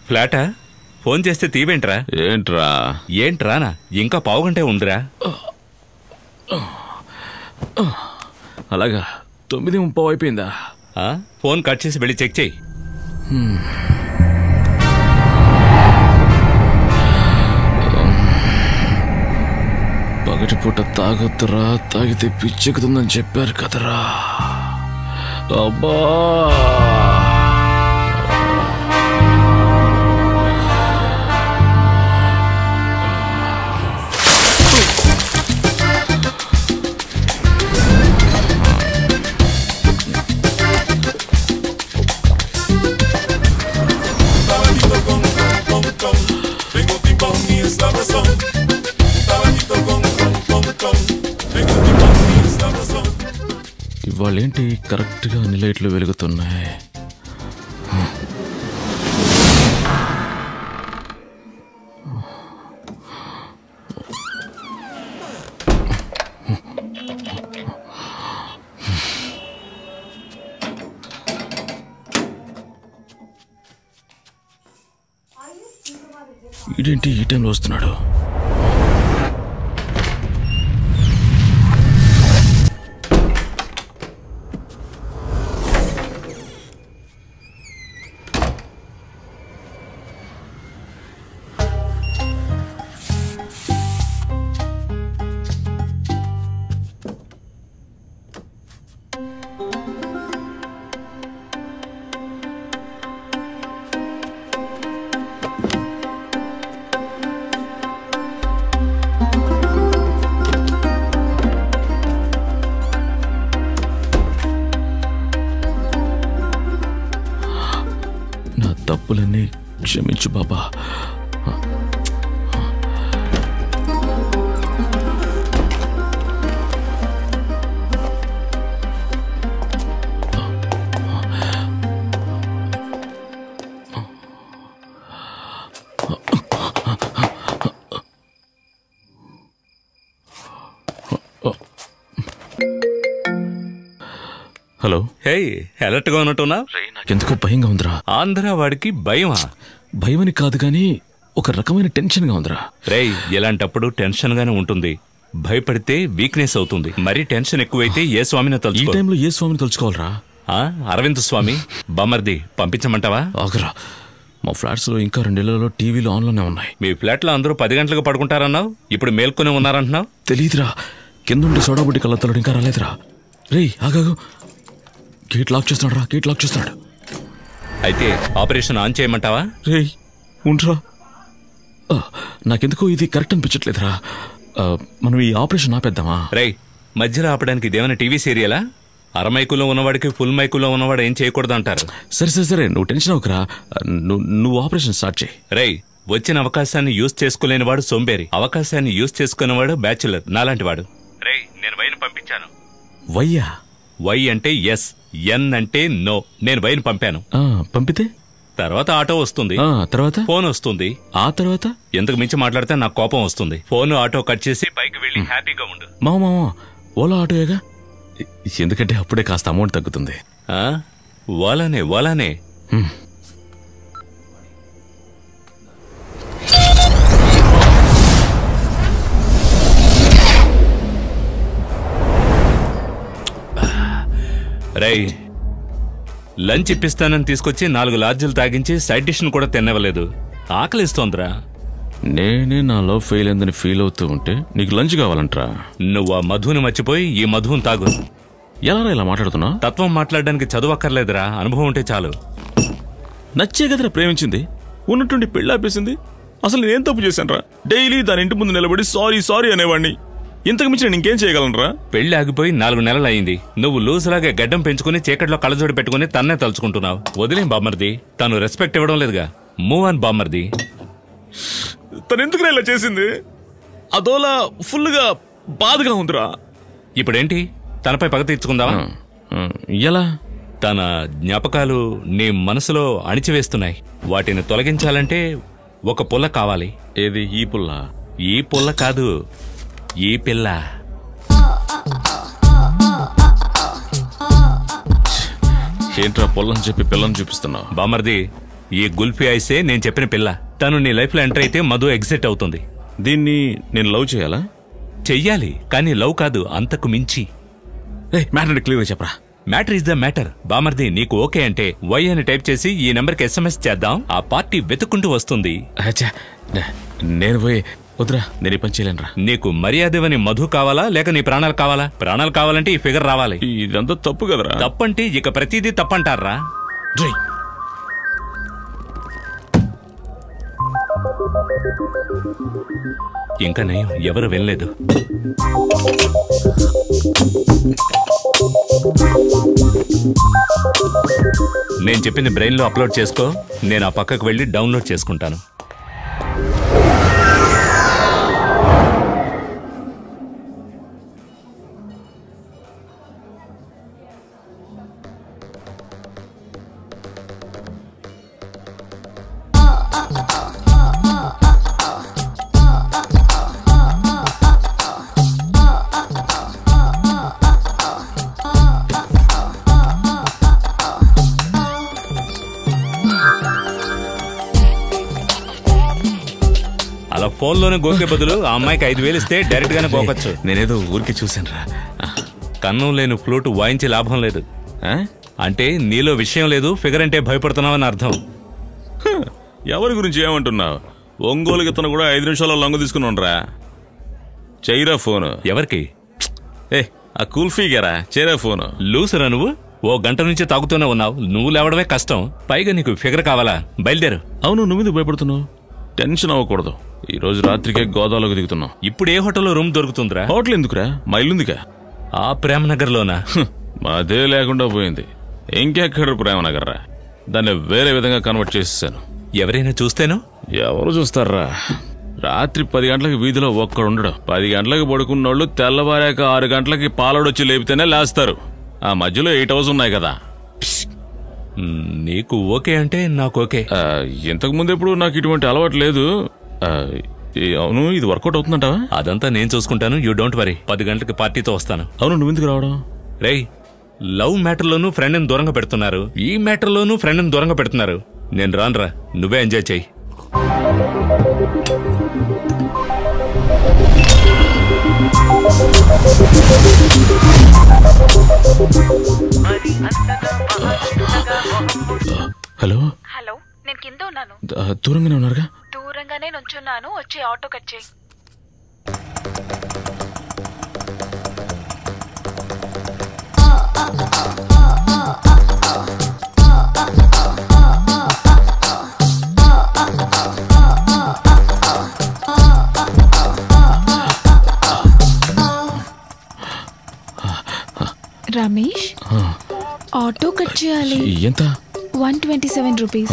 ఫ్లాటా? Phone చేస్తే తీవేంట్రా? ఏంట్రానా? ఇంకా పావుగంటే ఉందిరా. అలాగా 9:30 అయిపోయిందా? ఫోన్ కట్ చేసి వెళ్ళి చెక్ చేయి. పగటిపూట తాగొద్దురా, తాగితే పిచ్చెక్కుతుందని చెప్పారు కదరా. అబ్బా ఇవాళేంటి కరెక్ట్గా అన్ని లైట్లు వెలుగుతున్నాయి? ఇదేంటి ఈ టైంలో వస్తున్నాడు? తప్పులన్నీ క్షమించు బాబా. హలో. హే, అలర్ట్ గా ఉన్నట్టున్నా? నాకెందుకో భయంగా ఉందిరా. ఆంధ్ర వాడికి భయమా? భయమని కాదు గానీ ఒక రకమైన టెన్షన్ గా ఉందిరా. రేయ్, ఇలాంటప్పుడు టెన్షన్ గానే ఉంటుంది. భయపడితే వీక్నెస్ అవుతుంది. మరీ టెన్షన్ ఎక్కువైతే ఏ స్వామిని తలుచుకో. ఈ టైంలో ఏ స్వామిని తలుచుకోవాలరా? అరవింద్ స్వామి. బామర్ది పంపించమంటావా? ఆగరా, మా ఫ్లాట్స్ లో ఇంకా 2 నెలల్లో టీవీలు ఆన్లోనే ఉన్నాయి. మీ ఫ్లాట్ లో అందరూ 10 గంటలకు పడుకుంటారన్నావు, ఇప్పుడు మేల్కొని ఉన్నారంటున్నావు. తెలీదురా, కిందుండి సోడాబుడ్డి కళ్ళతోడు ఇంకా రాలేదురా. రేయ్ ఆగాగు, గేట్ లాక్ చేస్తున్నాడు రా, గేట్ లాక్ చేస్తున్నాడు. అయితే ఆపరేషన్ ఆన్ చేయమంటావా? రేయ్ ఉండ్రా, నాకెందుకో ఇది కరెక్ట్ అనిపించట్లేదురా. మనం ఈ ఆపరేషన్ ఆపేద్దామా? రేయ్, మధ్యలో ఆపడానికి ఇదేమైనా టీవీ సీరియలా? అరమైకులో ఉన్నవాడికి ఫుల్ మైకులో ఉన్నవాడు ఏం చేయకూడదు అంటారు. సరే సరే సరే, నువ్వు టెన్షన్ అవ్వకురా. నువ్వు ఆపరేషన్ స్టార్ట్ చేయి. రేయ్, వచ్చిన అవకాశాన్ని యూజ్ చేసుకోలేని వాడు సోంబేరి, అవకాశాన్ని యూజ్ చేసుకునేవాడు బ్యాచులర్, నాలాంటి వాడు. రేయ్, నేను వైన్ పంపించాను. వయ్యా? వై అంటే ఎస్, ఎన్ అంటే నో. నేను వైన్ పంపాను. పంపితే తర్వాత ఆటో వస్తుంది, తర్వాత ఫోన్ వస్తుంది, ఆ తర్వాత ఎంతకు మించి మాట్లాడితే నాకు కోపం వస్తుంది. ఫోన్ ఆటో కట్ చేసి పైకి వెళ్ళి హ్యాపీగా ఉండు. మామా ఓలా ఆటోయేగా, ఎందుకంటే అప్పుడే కాస్త అమౌంట్ తగ్గుతుంది. ఓలానే ఓలానే. రేయ్, లంచ్ ఇప్పిస్తానని తీసుకొచ్చి 4 లార్జీలు తాగించి సైడ్ డిష్ ను కూడా తినవలేదు. ఆకలిస్తోందిరా. నేనే నాలో ఫెయిల్ అయిందని ఫీల్ అవుతూ ఉంటే నీకు లంచ్ కావాలంటరా? నువ్వు ఆ మధుని మర్చిపోయి ఈ మధుని తాగు. ఎలా ఇలా మాట్లాడుతున్నా? తత్వం మాట్లాడడానికి చదువు అక్కర్లేదురా, అనుభవం ఉంటే చాలు. నచ్చే కదరా ప్రేమించింది, ఉన్నట్టుండి పెళ్ళాపేసింది. అసలు నేనేం తప్పు చేశాను రా? డైలీ దాని ఇంటి ముందు నిలబడి సారీ సారీ అనేవాడిని. ఇంతకు మించి నేను ఇంకేం చేయగలనరా? పెళ్లి ఆగిపోయి 4 నెలలు అయింది. నువ్వు లూజులాగా గడ్డం పెంచుకుని చీకట్లో కళ్ళజోడి పెట్టుకుని తన్నే తలుచుకుంటున్నావు. వదిలేం బామ్మర్ది, తను రెస్పెక్ట్ ఇవ్వడం లేదుగా. మూవ్ ఆన్ బామ్మర్ది. తను ఎందుకు ఇలా చేసింది? అదోలా ఫుల్ గా బాధగా ఉందిరా. ఇప్పుడేంటి, తనపై పగ తీర్చుకుందావా? ఎలా? తన జ్ఞాపకాలు నీ మనసులో అణిచివేస్తున్నాయి. వాటిని తొలగించాలంటే ఒక పుల్ల కావాలి. ఏది? ఈ పుల్ల? ఈ పుల్ల కాదు, ఈ పిల్ల. ఏంట్రా పొల్లని చెప్పి పిల్లని చూపిస్తున్నావు? బామర్ది, ఈ గుల్ఫీ ఐసే నేను చెప్పిన పిల్ల. తను నీ లైఫ్ లో ఎంటర్ అయితే మధు ఎగ్జిట్ అవుతుంది. దీన్ని నేను లవ్ చేయాలా? చెయ్యాలి, కానీ లవ్ కాదు, అంతకు మించి. మ్యాటర్ క్లియర్ చెప్పరా. Matter is the matter. బామర్ది నీకు ఓకే అంటే వై అని టైప్ చేసి ఈ నెంబర్కి SMS చేద్దాం. ఆ పార్టీ వెతుక్కుంటూ వస్తుంది. నేను పోయి వద్దురా, నేను ఈ పని చేయలేనురా. నీకు మర్యాదవని మధు కావాలా లేక నీ ప్రాణాలు కావాలా? ప్రాణాలు కావాలంటే ఈ ఫిగర్ రావాలి. ఇదంతా తప్పు కదరా. తప్పంటే ఇక ప్రతిదీ తప్పంటారా? ఇంకా నయం, ఎవరు వెళ్ళలేదు. నేను చెప్పింది బ్రెయిన్ లో అప్లోడ్ చేసుకో. నేను ఆ పక్కకు వెళ్ళి డౌన్లోడ్ చేసుకుంటాను. ఫోన్లోనే గోకే బదులు ఆ అమ్మాయికి 5,000 ఇస్తే డైరెక్ట్ గానే గోకొచ్చు. నేనేదో ఊరికి చూసాను రా. కన్నం లేని ఫ్లూట్ వాయించి లాభం లేదు. అంటే నీలో విషయం లేదు, ఫిగర్ అంటే భయపడుతున్నావని అర్థం. ఎవరి గురించి ఏమంటున్నావు? ఒంగోలుకి తను కూడా 5 నిమిషాల్లో లొంగ తీసుకున్నారా. చైరా ఫోను. ఎవరికి? ఆ కుల్ఫీగారా చైరా ఫోను. లూసరా నువ్వు? ఓ గంట నుంచి తాగుతూనే ఉన్నావు. నువ్వు లేవడమే కష్టం, పైగా నీకు ఫిగర్ కావాలా? బయలుదేరు. అవును, నువ్వు భయపడుతున్నావు. టెన్షన్ అవ్వకూడదు. ఈ రోజు రాత్రికే గోదావరికి దిగుతున్నావు. ఇప్పుడు ఏ హోటల్లో రూమ్ దొరుకుతుందిరా? హోటల్ ఎందుకురా, మా ఇల్లుందిగా. ఆ ప్రేమనగర్ లోనా? మాదే లేకుండా పోయింది. ఇంకెక్కడ ప్రేమనగర్ రా. దాన్ని వేరే విధంగా కన్వర్ట్ చేసేసాను. ఎవరైనా చూస్తేనో? ఎవరు చూస్తారా? రాత్రి 10 గంటలకు వీధిలో ఒక్కడుండడు. 10 గంటలకు పడుకున్నోళ్ళు తెల్లవారాక 6 గంటలకి పాలడొచ్చి లేపితేనే లేస్తారు. ఆ మధ్యలో 8 అవర్స్ ఉన్నాయి కదా. నీకు ఓకే అంటే నాకు ఓకే. ఇంతకు ముందు ఎప్పుడు నాకు ఇటువంటి అలవాటు లేదు. అవును, ఇది వర్కౌట్ అవుతుందంటావా? అదంతా నేను చూసుకుంటాను, యూ డోంట్ వరీ. 10 గంటలకి పార్టీతో వస్తాను. అవును, నువ్వెందుకు రావడం? రేయ్, లవ్ మ్యాటర్లోనూ ఫ్రెండ్ని దూరంగా పెడుతున్నారు, ఈ మ్యాటర్లోనూ ఫ్రెండ్ని దూరంగా పెడుతున్నారు. నేను రానురా, నువ్వే ఎంజాయ్ చెయ్యి. హలో హలో, నేను కింద ఉన్నాను. దూరంగానే ఉన్నారుగా? దూరంగానే నుంచున్నాను, వచ్చి ఆటో కట్ చేయి. రమేష్, ఆటో కట్ చేయాలి. ఎంత? 127 రూపీస్.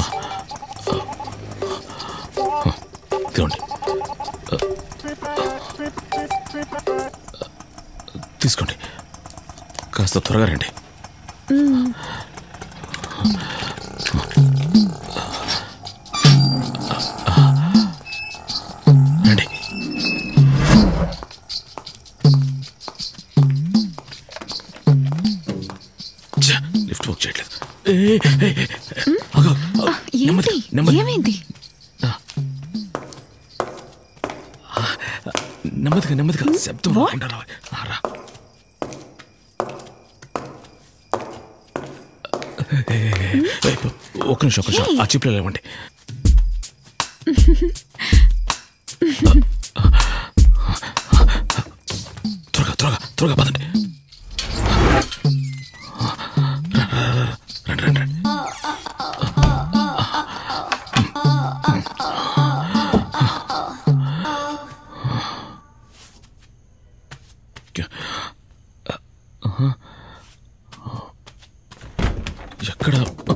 తీసుకోండి, కాస్త త్వరగా రండి. రండి. లిఫ్ట్ వర్క్ చేయట్లేదు. ఏమైంది? నెమ్మదిగా నెమ్మదిగా, శబ్దం రాకుండా రావాలి. ఒక్క నిమిషం, ఆ చిప్లో లేవండి. త్వరగా త్వరగా త్వరగా పదండి. రండి రండి రండి. ఎక్కడ?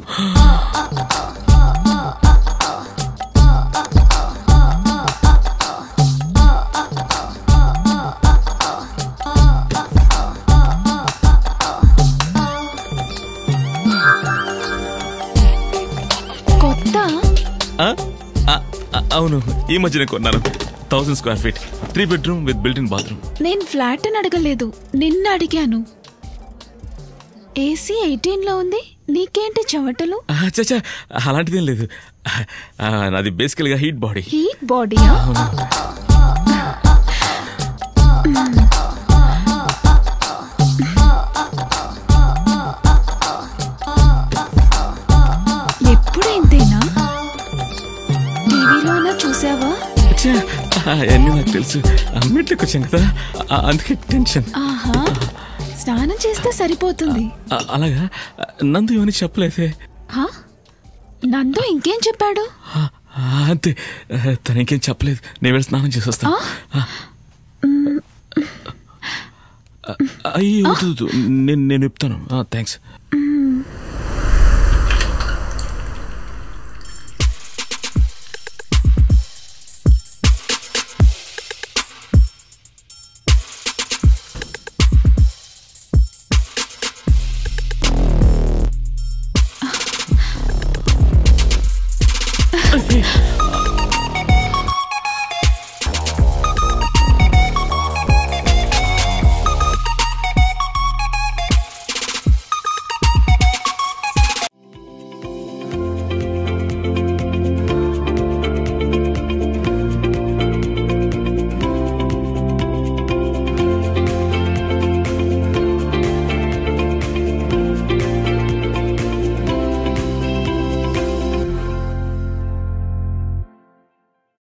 అవును, ఈ మధ్యనే కొన్నాను. 1000 square feet, 3 bedroom with built in bathroom. నేను ఫ్లాట్ అని అడగలేదు, నిన్న అడిగాను. AC 18 లో ఉంది, నీకేంటి చెమటలు? చచ్చా అలాంటిదేం లేదు. నాది బేసికల్గా హీట్ బాడీ. హీట్ బాడీయా? ఎప్పుడైంతేనా? టీవీలోనా చూసావా? అన్నీ నాకు తెలుసు. అన్నిట్లోకి వచ్చాం కదా, అందుకే టెన్షన్. ఆహా, స్నానం చేస్తే సరిపోతుంది. అలాగా? నందు ఏమని చెప్పలేదే. నందు ఇంకేం చెప్పాడు? అంతే, తను ఇంకేం చెప్పలేదు. నేను వెళ్ళి స్నానం చేసి వస్తాను. అయ్యో నేను చెప్తాను. థ్యాంక్స్.